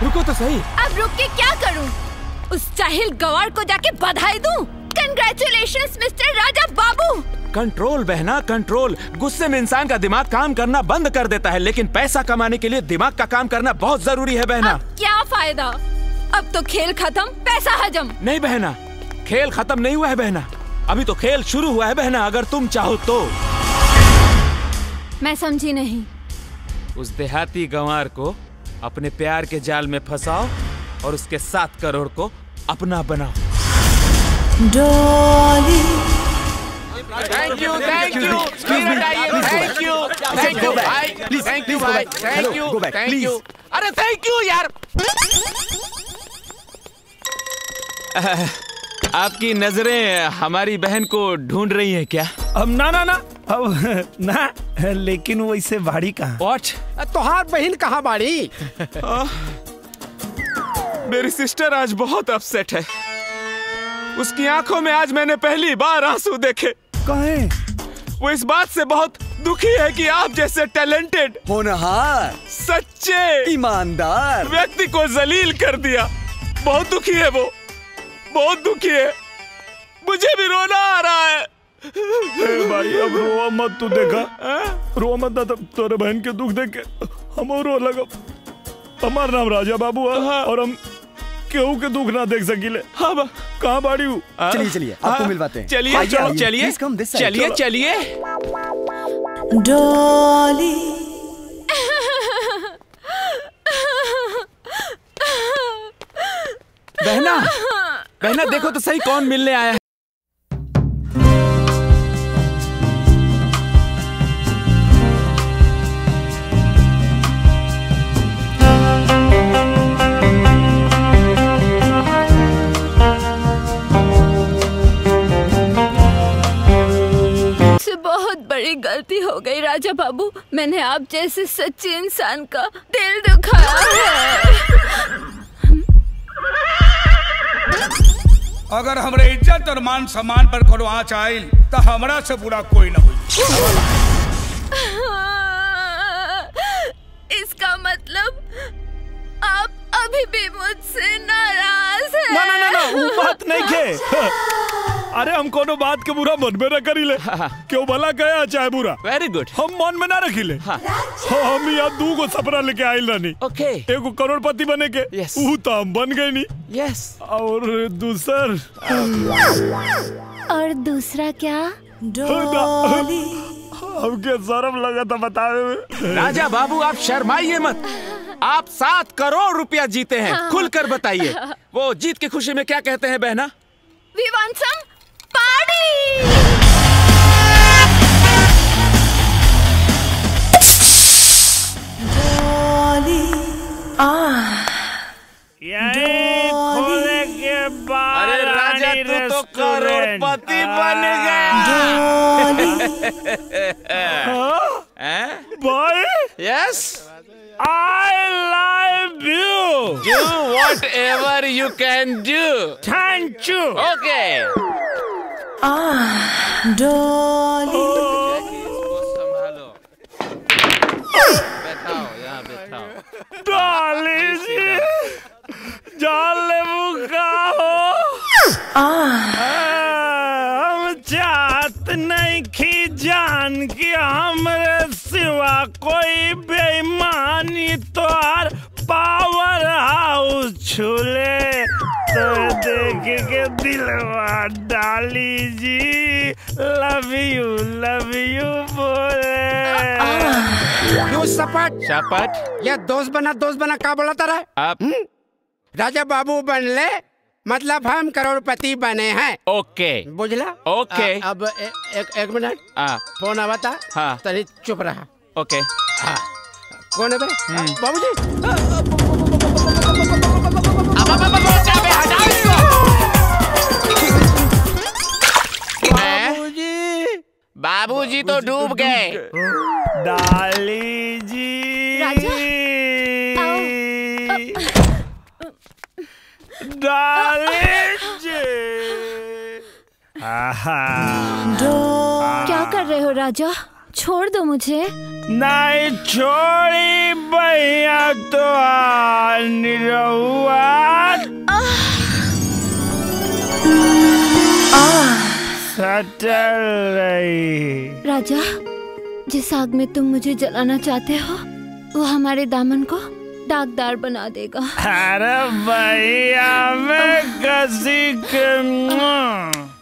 रुको तो सही। अब रुक के क्या करूं? उस जाहिल गवार को जाके बधाई दूं? Congratulations mister Raja Babu. Control बहना, कंट्रोल। गुस्से में इंसान का दिमाग काम करना बंद कर देता है, लेकिन पैसा कमाने के लिए दिमाग का काम करना बहुत जरूरी है बहना। अब क्या फायदा? अब तो खेल खत्म, पैसा हजम। नहीं बहना, खेल खत्म नहीं हुआ है बहना, अभी तो खेल शुरू हुआ है बहना। अगर तुम चाहो तो। मैं समझी नहीं। उस देहाती गंवार को अपने प्यार के जाल में फंसाओ और उसके 7 करोड़ को अपना बनाओ। Dolly. Thank you, thank you, thank you, thank you भाई, थैंक यू भाई, थैंक यू, थैंक यू। अरे थैंक यू यार। आपकी नजरें हमारी बहन को ढूंढ रही हैं क्या? अब ना ना ना, अब ना, लेकिन वो इससे बाड़ी कहाँ? What? तोहार बहन कहाँ बाड़ी? मेरी सिस्टर आज बहुत अपसेट है। उसकी आंखों में आज मैंने पहली बार आंसू देखे। कहे? वो इस बात से बहुत दुखी है कि आप जैसे टैलेंटेड, होनहार, सच्चे, ईमानदार व्यक्ति को जलील कर दिया। बहुत दुखी है वो, बहुत दुखी है। मुझे भी रोना आ रहा है। भाई अब रोआ मत, तू देखा रोआ मत ना, तोरे बहन के दुख देख के हम रो लगा। हमार नाम राजा बाबू है और हम केहू के दुख ना देख सकीले। हाँ कहाँ बाड़ी हूँ? चलिए चलिए आपको मिलवाते हैं। चलिए चलिए चलिए चलिए। डॉली। बहना, बहना देखो तो सही कौन मिलने आया है। बहुत बड़ी गलती हो गई राजा बाबू। मैंने आप जैसे सच्चे इंसान का दिल दुखाया है। अगर हमरे इज्जत और मान सम्मान पर कोनो आँच आइल तो हमरा से बुरा कोई न हुई। इसका मतलब आप अभी भी मुझसे नाराज हैं? ना ना ना ना, वो बात नहीं के। अरे हम कोनो बात के बुरा मन में न करी ले। क्यों भला गया चाहे बुरा। Very good. हम मन में ना रखी ले। हम यहाँ 2 को सपना लेके आइल रानी। ओके। एगो करोड़पति बने के। Yes. वो तो हम बन गए नहीं। यस। और दूसरा क्या? डॉली। हमके शर्म लगा था बतावे में। राजा बाबू आप शर्माइए मत। आप 7 करोड़ रुपया जीते हैं। खुलकर बताइए, वो जीत की खुशी में क्या कहते हैं बहना? We want some party! Dolly. खोले के बाद अरे राजा तू तो करोड़पति बन गया। भाई yes. I love you. Do whatever you can do. Thank you. Okay. Dolly. इसको संभालो। बैठाओ, यहाँ बैठाओ। डॉली जी, जान ले मुका हो। हम चाहत नहीं की जान की हमरे सिवा कोई बेईमानी तोहार पावर हाउस छूले तो देख के दिलवा डाली जी लव यू बोले। यू सपट शापट। या दोस्त बना का बोला तारा? आप राजा बाबू बन ले मतलब हम करोड़पति बने हैं। ओके। बुझला? ओके। अब एक मिनट। फोन आवा था। हाँ। तरी चुप रहा। ओके। हाँ। कौन है बे? बाबूजी। बाबूजी तो डूब गए। डाली जी। राजा, डाली जी। क्या कर रहे हो राजा? छोड़ दो मुझे। नहीं छोड़ी भैया तो निरहुआ सटल रही। राजा, जिस आग में तुम मुझे जलाना चाहते हो वो हमारे दामन को दागदार बना देगा। अरे भैया मैं कसी के